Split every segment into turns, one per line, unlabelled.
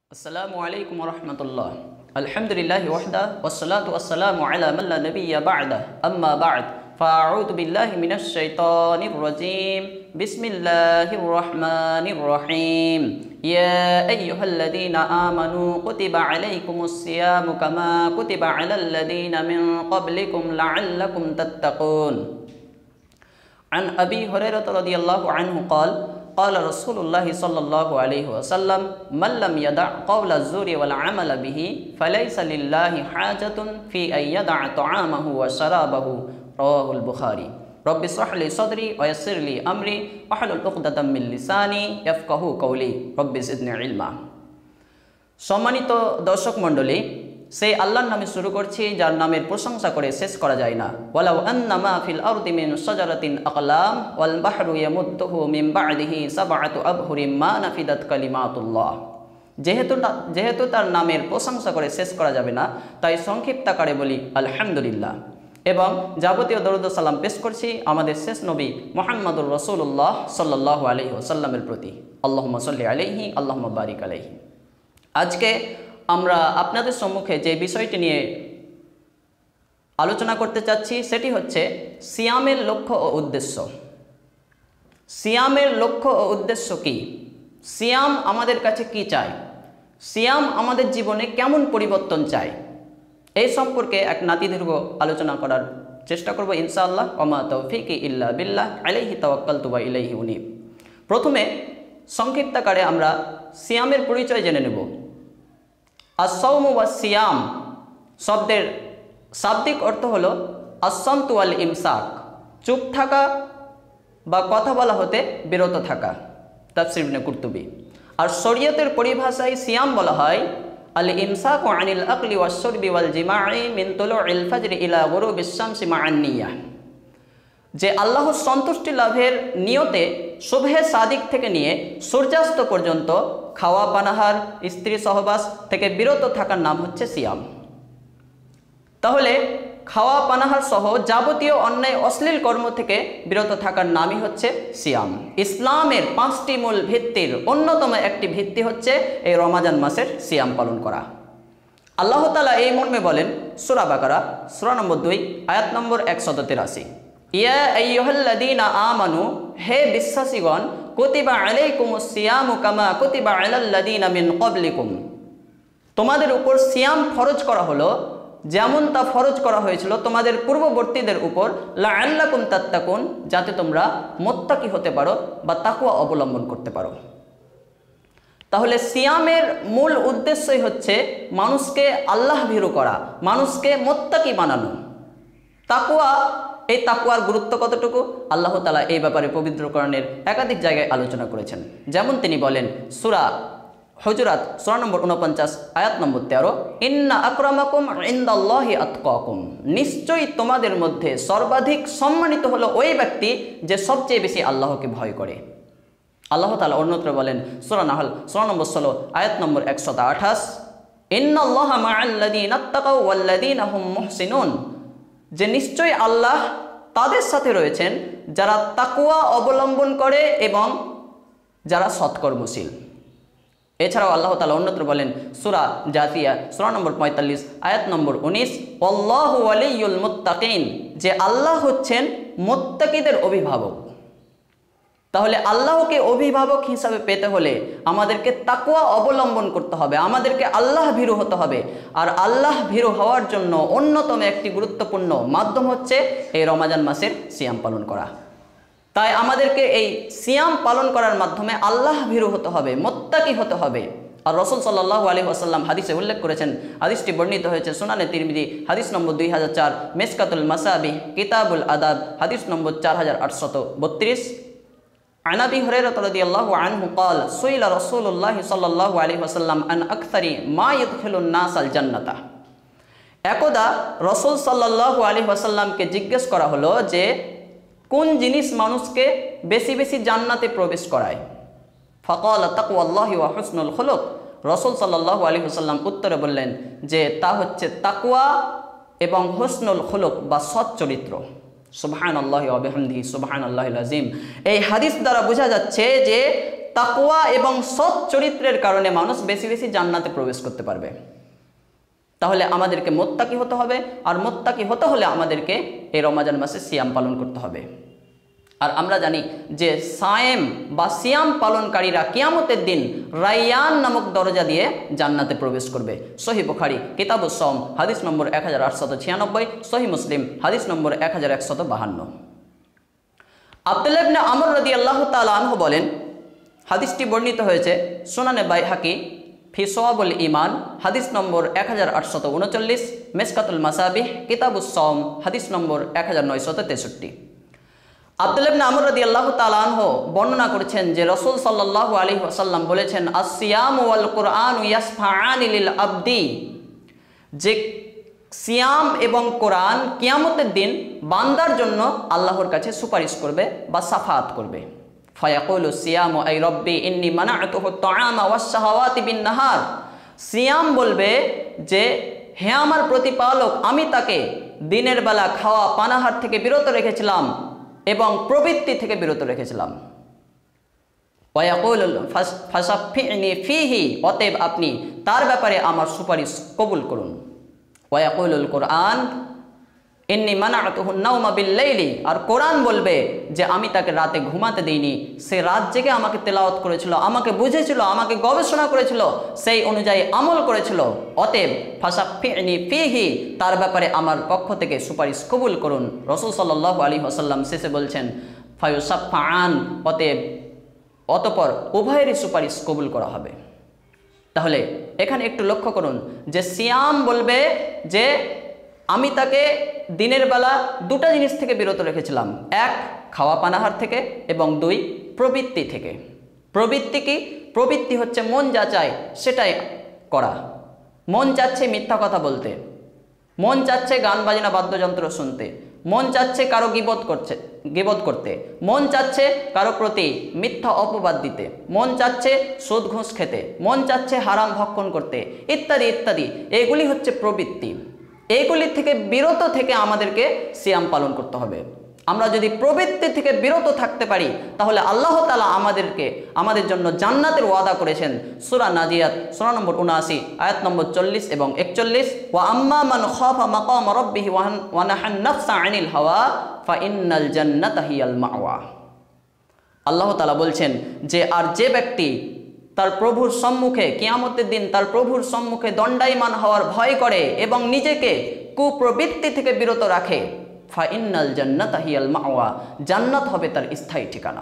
अस्सलामु अलैकुम वरहमतुल्लाह। अल्हम्दुलिल्लाहि वहदा वस्सलातु वस्सलामु अला मन ला नबिय्य बअदा अम्मा बअद फ़अऊज़ु बिल्लाहि मिनश शैतानिर रजीम बिस्मिल्लाहिर रहमानिर रहीम या अय्युहल्लज़ीना आमनू कुतिबा अलैकुमुस सियामु कमा कुतिबा अलल लज़ीना मिन क़ब्लिकुम लअल्लकुम तत्तक़ून। अन अबी हुरैरह रज़ियल्लाहु अन्हु क़ाल क़ाल रसूलुल्लाहि सल्लल्लाहु अलैहि वसल्लम मन लम यदा क़ौला ज़ुरी वल अमल बिही फ़लैसा लिल्लाहि हाजतुन फ़ी अन यदा तआमहु व शराबहु रवाहुल बुखारी। रब्बि इश्रह ली सदरी व यस्सिर ली अमरी वहलुल उक़दतम मिन लिसानी यफ़क़हू क़ौली रब्बि ज़िदनी इल्मा। सम्मानित दर्शक मंडली, से आल्लाहर नामे शुरू करছি যার নামের প্রশংসা করে শেষ করা যায় না। ওয়ালাউ আন্না মা ফিল আরদি মিন শাজারাতিন আকলাম ওয়াল বাহরু ইয়ামুদ্দুহু মিন বা'দিহি সাবআতু আবহুরিম মা নাফিদাত কালিমাতুল্লাহ। যেহেতু তার নামের প্রশংসা করে শেষ করা যাবে না, তাই সংক্ষিপ্ত আকারে বলি আলহামদুলিল্লাহ এবং যাবতীয় দরুদ ও সালাম পেশ করছি আমাদের শেষ নবী মুহাম্মদুর রাসূলুল্লাহ সাল্লাল্লাহু আলাইহি ওয়াসাল্লামের প্রতি। আল্লাহুম্মা সাল্লি আলাইহি আল্লাহুম্মা বারিক আলাইহি। আজকে আমরা আপনাদের সম্মুখে যে বিষয়টি নিয়ে আলোচনা করতে চাচ্ছি সেটি হচ্ছে সিয়ামের লক্ষ্য ও উদ্দেশ্য। সিয়ামের লক্ষ্য ও উদ্দেশ্য কি? সিয়াম আমাদের কাছে কি চায়? সিয়াম আমাদের জীবনে কেমন পরিবর্তন চায়? এই সম্পর্কে এক নাতিদীর্ঘ আলোচনা করার চেষ্টা করব ইনশাআল্লাহ। ওমা তৌফিকি ইল্লা বিল্লাহ আলাইহি তাওয়াক্কালতু ওয়া ইলাইহি উনীব। প্রথমে সংক্ষিপ্তাকারে আমরা সিয়ামের পরিচয় জেনে নেব। আসসাউমু ওয়াস সিয়াম শব্দের শাব্দিক অর্থ হলো আসসামতু ওয়াল ইমসাক, চুপ থাকা বা কথা বলা হতে বিরত থাকা। তাফসীর ইবনে কুরতুবী। আর শরীয়তের পরিভাষায় সিয়াম বলা হয় আল ইমসাকু আনিল আকলি ওয়াশ শুরবি ওয়াল জিমাই মিন তুলুইল ফাজরি ইলা গুরুবিশ শামসি মা'আন নিয়াহ। যে আল্লাহর সন্তুষ্টি লাভের নিয়তে সুবহে সাদিক থেকে নিয়ে সূর্যাস্ত পর্যন্ত খাওয়া পানাহার স্ত্রী সহবাস থেকে বিরত থাকার নাম হচ্ছে সিয়াম। তাহলে খাওয়া পানাহার সহ যাবতীয় অন্যায় অশ্লীল কর্ম থেকে বিরত থাকার নামই হচ্ছে সিয়াম। ইসলামের 5টি মূল ভিত্তির অন্যতম একটি ভিত্তি হচ্ছে এই রমাজান মাসের সিয়াম পালন করা। আল্লাহ তাআলা এই মর্মে বলেন সূরা বাকারা সূরা নম্বর 2 আয়াত নম্বর 183, ইয়া আইয়ুহাল্লাযীনা আমানু, হে বিশ্বাসীগণ, কুতিবা আলাইকুমুস সিয়ামু কামা কুতিবা আলাল লাযীনা মিন ক্বাবলিকুম, তোমাদের উপর সিয়াম ফরজ করা হলো যেমন তা ফরজ করা হয়েছিল তোমাদের পূর্ববর্তীদের উপর, লাআল্লাকুম তাত্তাকুন, যাতে তোমরা মুত্তাকি হতে পারো বা তাকওয়া অবলম্বন করতে পারো। তাহলে সিয়ামের মূল উদ্দেশ্যই হচ্ছে মানুষকে আল্লাহ ভীরু করা, মানুষকে মুত্তাকি বানানো। তাকওয়া, এই তাকওয়ার গুরুত্ব কতটুকু আল্লাহ তাআলা এই ব্যাপারে পবিত্র কোরআনের একাধিক জায়গায় আলোচনা করেছেন। যেমন তিনি বলেন সূরা হুজুরাত সূরা নম্বর 49 আয়াত নম্বর 13, ইন্না আকরামাকুম ইনদাল্লাহি আতকাকুম, নিশ্চয়ই তোমাদের মধ্যে সর্বাধিক সম্মানিত হলো ওই ব্যক্তি যে সবচেয়ে বেশি আল্লাহকে ভয় করে। আল্লাহ তাআলা অন্যত্র বলেন সূরা নাহল সূরা নম্বর 16 আয়াত নম্বর 128, ইন্নাল্লাহা মা'আল্লাযীনা আত্তাকাউ ওয়াল্লাযীনা হুম মুহসিনুন, যে নিশ্চয়ই আল্লাহ তাদের সাথে রয়েছেন যারা তাকওয়া অবলম্বন করে এবং যারা সৎকর্মশীল। এছাড়াও আল্লাহ তাআলা অন্যত্র বলেন সূরা জাসিয়া সূরা নম্বর 45 আয়াত নম্বর 19, আল্লাহু ওয়ালিয়ুল মুত্তাকিন, যে আল্লাহ হচ্ছেন মুত্তাকিদের অভিভাবক। তাহলে আল্লাহকে অভিভাবক হিসাবে পেতে হলে আমাদেরকে তাকওয়া অবলম্বন করতে হবে, আমাদেরকে আল্লাহ ভীরু হতে হবে। আর আল্লাহ ভীরু হওয়ার জন্য অন্যতম একটি গুরুত্বপূর্ণ মাধ্যম হচ্ছে এই রমাজান মাসের সিয়াম পালন করা। তাই আমাদেরকে এই সিয়াম পালন করার মাধ্যমে আল্লাহ ভীরু হতে হবে, মুত্তাকি হতে হবে। আর রাসূল সাল্লাল্লাহু আলাইহি ওয়াসাল্লাম হাদিসে উল্লেখ করেছেন, হাদিসটি বর্ণিত হয়েছে সুনানে তিরমিজি হাদিস নম্বর 2004, মিশকাতুল মাসাবিহ কিতাবুল আদাব হাদিস নম্বর 4832, عن أبي هريرة رضي الله عنه قال سئل رسول الله صلى الله عليه وسلم عن أكثر ما يدخل الناس الجنة। একদা রাসূল সাল্লাল্লাহু আলাইহি ওয়াসাল্লামকে জিজ্ঞেস করা হলো যে কোন জিনিস মানুষকে বেশি বেশি জান্নাতে প্রবেশ করায়। ফাকাল তাকওয়াল্লাহি ওয়া হুসনুল খুলুক, রাসূল সাল্লাল্লাহু আলাইহি ওয়াসাল্লাম উত্তরে বললেন যে তা হচ্ছে তাকওয়া এবং হুসনুল খুলুক বা সৎ চরিত্র। সুবহানাল্লাহি ওয়া বিহামদিহি সুবহানাল্লাহিল আযীম। এই হাদিস দ্বারা বোঝা যাচ্ছে যে তাকওয়া এবং সৎ চরিত্রের কারণে মানুষ বেশি বেশি জান্নাতে প্রবেশ করতে পারবে। তাহলে আমাদেরকে মুত্তাকি হতে হবে, আর মুত্তাকি হতে হলে আমাদেরকে এই রমজান মাসে সিয়াম পালন করতে হবে। আর আমরা জানি যে সায়েম বা সিয়াম পালনকারীরা কিয়ামতের দিন রায়্যান নামক দরজা দিয়ে জান্নাতে প্রবেশ করবে। সহিহ বুখারী কিতাবুস সাওম হাদিস নম্বর 1896, সহিহ মুসলিম হাদিস নম্বর 1152। আব্দুল্লাহ ইবনে আমর রাদিয়াল্লাহু তাআলা আনহু বলেন, হাদিসটি বর্ণিত হয়েছে সুনানে বাইহাকি ফি সোয়াবুল ঈমান হাদিস নম্বর 1839, মিসকাতুল মাসাবিহ কিতাবুস সাওম হাদিস নম্বর 1963। আব্দুল্লাহ ইবনে আমর রাদিয়াল্লাহু তাআলা আনহু বর্ণনা করেছেন যে রাসূল সাল্লাল্লাহু আলাইহি ওয়াসাল্লাম বলেছেন, আস-সিয়ামু ওয়াল কুরআনু ইয়াসফাআনি লিল আবদি, যে সিয়াম এবং কোরআন কিয়ামতের দিন বান্দার জন্য আল্লাহর কাছে সুপারিশ করবে বা সাফাত করবে। ফায়াকুলু সিয়ামু আই রব্বি ইন্নী মানা'তুহু আত-তা'আমা ওয়াস-শাহাওয়াতি বিন-নাহার, সিয়াম বলবে যে হে আমার প্রতিপালক, আমি তাকে দিনের বেলা খাওয়া পানাহার থেকে বিরত রেখেছিলাম এবং প্রবৃত্তি থেকে বিরত রেখেছিলাম। ওয়ায়াকুল ফাশাফি'নি ফীহি, অতএব আপনি তার ব্যাপারে আমার সুপারিশ কবুল করুন। ওয়ায়াকুলুল কুরআন ইন্নী মানা'তুহু আন-নাওমা বিল-লাইলি, আর কোরআন বলবে যে আমি তাকে রাতে ঘুমাতে দেইনি, সে রাত জেগে আমাকে তেলাওয়াত করেছিল, আমাকে বুঝেছিল, আমাকে গবেষণা করেছিল, সেই অনুযায়ী আমল করেছিল। অতএব ফাশাফি'নি ফীহি, তার ব্যাপারে আমার পক্ষ থেকে সুপারিশ কবুল করুন। রাসূল সাল্লাল্লাহু আলাইহি ওয়াসাল্লাম শেষে বলছেন ফায়ুসাফফাআন, অতঃপর উভয়েরই সুপারিশ কবুল করা হবে। তাহলে এখানে একটু লক্ষ্য করুন যে সিয়াম বলবে যে আমি তাকে দিনের বেলা দুটা জিনিস থেকে বিরত রেখেছিলাম, এক খাওয়া পানাহার থেকে এবং দুই প্রবৃত্তি থেকে। প্রবৃত্তি কি? প্রবৃত্তি হচ্ছে মন যা চায় সেটাই করা। মন চাচ্ছে মিথ্যা কথা বলতে, মন চাচ্ছে গান বাজনা বাদ্যযন্ত্র শুনতে, মন চাচ্ছে কারো গীবত করতে, মন চাচ্ছে কারো প্রতি মিথ্যা অপবাদ দিতে, মন চাচ্ছে সুদ ঘুষ খেতে, মন চাচ্ছে হারাম ভক্ষণ করতে, ইত্যাদি ইত্যাদি। এগুলি হচ্ছে প্রবৃত্তি। এইগুলি থেকে বিরত থেকে আমাদেরকে সিয়াম পালন করতে হবে। আমরা যদি প্রবৃত্তি থেকে বিরত থাকতে পারি তাহলে আল্লাহ তাআলা আমাদের জন্য জান্নাতের ওয়াদা করেছেন। সূরা নাজিয়াত সূরা নম্বর 79 আয়াত নম্বর 40 এবং 41, ওয়া আম্মা মান খাফা মাকাম রাব্বিহি ওয়া নাহান নাফসা আনিল হাওয়া ফা ইন্নাল জান্নাতা হিয়াল মাওয়া। আল্লাহ তাআলা বলছেন যে আর যে ব্যক্তি তার প্রভুর সম্মুখে কিয়ামতের দিন তার প্রভুর সম্মুখে দণ্ডায়মান হওয়ার ভয় করে এবং নিজেকে কুপ্রবৃত্তি থেকে বিরত রাখে, ফাইন্নাল জান্নাতা হিয়াল মাওয়া, জান্নাত হবে তার স্থায়ী ঠিকানা।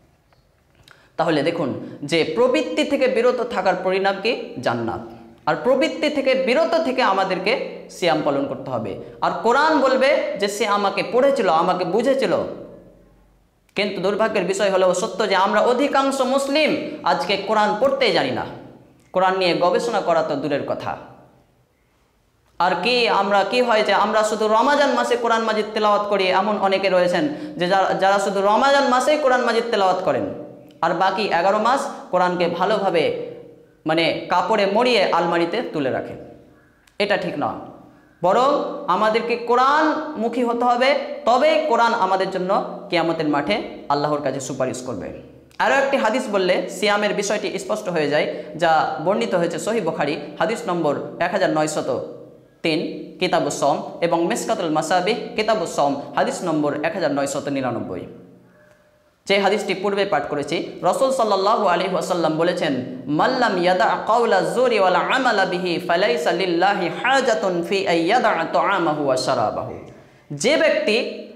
তাহলে দেখুন যে প্রবৃত্তি থেকে বিরত থাকার পরিণাম কি? জান্নাত। আর প্রবৃত্তি থেকে বিরত থেকে আমাদেরকে সিয়াম পালন করতে হবে। আর কোরআন বলবে যে সে আমাকে পড়েছিল, আমাকে বুঝেছিল। কিন্তু দুর্ভাগ্যের বিষয় হলো সত্য যে আমরা অধিকাংশ মুসলিম আজকে কোরআন পড়তেই জানি না, কোরআন নিয়ে গবেষণা করা তো দূরের কথা। আর কি হয় যে আমরা শুধু রমাজান মাসে কোরআন মাজিদ তেলাওয়াত করি, এমন অনেকে রয়েছেন যে যারা শুধু রমাজান মাসেই কোরআন মাজিদ তেলাওয়াত করেন, আর বাকি 11 মাস কোরআনকে ভালোভাবে কাপড়ে মরিয়ে আলমারিতে তুলে রাখেন। এটা ঠিক না, বরং আমাদেরকে কোরআন মুখী হতে হবে, তবে কোরআন আমাদের জন্য কিয়ামতের মাঠে আল্লাহর কাছে সুপারিশ করবে। আরও একটি হাদিস বললে সিয়ামের বিষয়টি স্পষ্ট হয়ে যায়, যা বর্ণিত হয়েছে সহিহ বুখারী হাদিস নম্বর 1903 কিতাবুস সাওম এবং মিসকাতুল মাসাবিহ কিতাবুস সাওম হাদিস নম্বর 1999। যে হাদিসটি পূর্বে পাঠ করেছি, রাসূল সাল্লাল্লাহু আলাইহি ওয়াসাল্লাম বলেছেন, মাল্লাম ইয়াদা কাওলা যুরি ওয়াল আমালা বিহি ফালাইসা লিল্লাহি হাজাতুন ফি আইয়াদা তাআমাহু ওয়া শারাবাহু। যে ব্যক্তি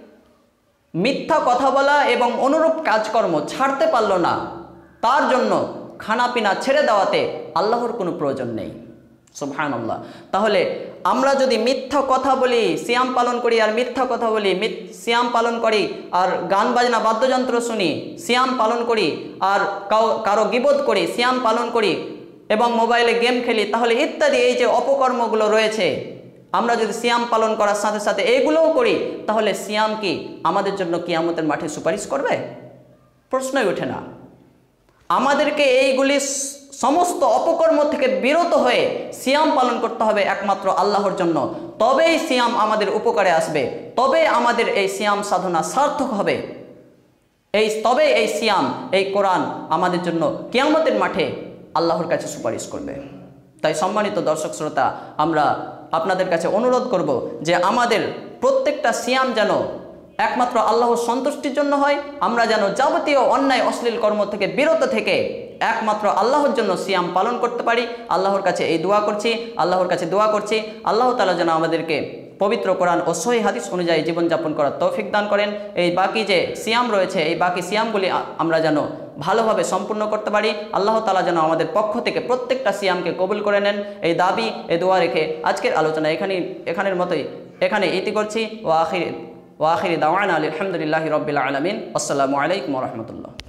মিথ্যা কথা বলা এবং অনুরূপ কাজকর্ম ছাড়তে পারল না, তার জন্য খানাপিনা ছেড়ে দেওয়াতে আল্লাহর কোনো প্রয়োজন নেই। সুবহানাল্লাহ। তাহলে আমরা যদি মিথ্যা কথা বলি, সিয়াম পালন করি আর মিথ্যা কথা বলি, সিয়াম পালন করি আর গান বাজনা বাদ্যযন্ত্র শুনি, সিয়াম পালন করি আর কারো গীবত করি, সিয়াম পালন করি এবং মোবাইলে গেম খেলি, তাহলে ইত্যাদি এই যে অপকর্মগুলো রয়েছে, আমরা যদি সিয়াম পালন করার সাথে সাথে এইগুলোও করি, তাহলে সিয়াম কি আমাদের জন্য কিয়ামতের মাঠে সুপারিশ করবে? প্রশ্নই ওঠে না। আমাদেরকে এইগুলি সমস্ত অপকর্ম থেকে বিরত হয়ে সিয়াম পালন করতে হবে একমাত্র আল্লাহর জন্য, তবেই সিয়াম আমাদের উপকারে আসবে, তবে আমাদের এই সিয়াম সাধনা সার্থক হবে। তবে এই সিয়াম, এই কোরআন আমাদের জন্য কিয়ামতের মাঠে আল্লাহর কাছে সুপারিশ করবে। তাই সম্মানিত দর্শক শ্রোতা, আমরা আপনাদের কাছে অনুরোধ করব যে আমাদের প্রত্যেকটা সিয়াম যেন একমাত্র আল্লাহর সন্তুষ্টির জন্য হয়। আমরা যেন যাবতীয় অন্যায় অশ্লীল কর্ম থেকে বিরত থেকে একমাত্র আল্লাহর জন্য সিয়াম পালন করতে পারি। আল্লাহর কাছে এই দোয়া করছি, আল্লাহর কাছে দোয়া করছি আল্লাহ তাআলা যেন আমাদেরকে পবিত্র কোরআন ও সহিহ হাদিস অনুযায়ী জীবনযাপন করার তৌফিক দান করেন। এই বাকি যে সিয়াম রয়েছে, এই বাকি সিয়ামগুলি আমরা যেন ভালোভাবে সম্পূর্ণ করতে পারি। আল্লাহ তাআলা যেন আমাদের পক্ষ থেকে প্রত্যেকটা সিয়ামকে কবুল করে নেন, এই দাবি, এই দোয়া রেখে আজকের আলোচনা এখানের মতোই এখানে ইতি করছি। ওয়া আখিরি দাওয়ানা আলহামদুলিল্লাহি রাব্বিল আলামিন। আসসালামু আলাইকুম ওয়া রাহমাতুল্লাহ।